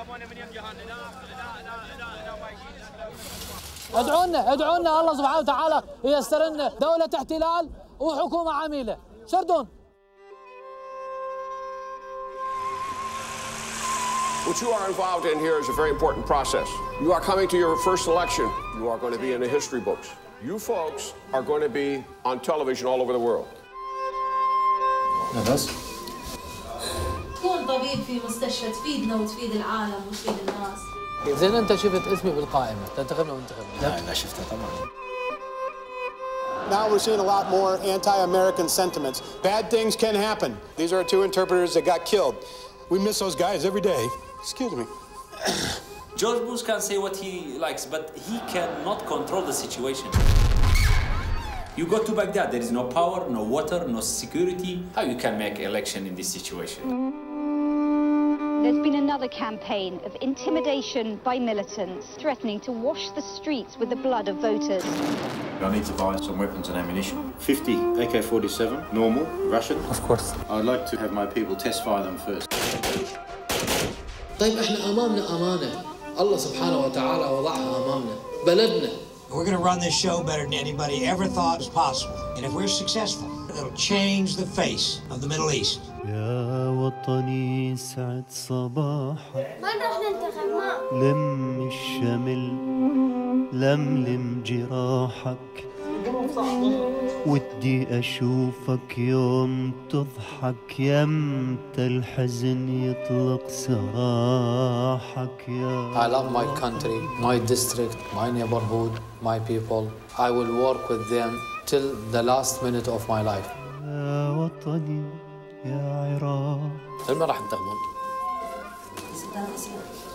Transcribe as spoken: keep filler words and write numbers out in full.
ادعوا لنا ادعوا لنا الله سبحانه وتعالى ييسر لنا دولة احتلال وحكومة عميلة. شردون. What you are involved in here is a very important process. You are coming to your first election. You are going to be in the history books. You folks are going to be on television all over the world. بس كون طبيب في مستشفى تفيدنا وتفيد العالم وتفيد الناس. زين انت شفت اسمي بالقائمة، تنتخبنا وانتخبنا. لا لا شفتها طبعا. Now we're seeing a lot more anti-American sentiments. Bad things can happen. These are two interpreters that got killed. We miss those guys every day. Excuse me. George Bush can say what he likes, but he cannot control the situation. You go to Baghdad, there is no power, no water, no security. How you can make election in this situation? There's been another campaign of intimidation by militants, threatening to wash the streets with the blood of voters. I need to buy some weapons and ammunition. fifty A K forty-seven, normal, Russian. Of course. I'd like to have my people test fire them first. طيب احنا امامنا امانة. الله سبحانه وتعالى وضعها امامنا. بلدنا. We're going to run this show better than anybody ever thought was possible. And if we're successful, it'll change the face of the Middle East. يا وطني سعد صباحك. وين راح ننتخب ما؟ لم الشمل لملم جراحك. ودي أشوفك يوم تضحك يمتى الحزن يطلق سراحك يا. I love my country, my district, my neighborhood, my people. I will work with them till the last minute of my life. يا وطني يا عراق. لمن راح تنتخبون؟ صدام حسين.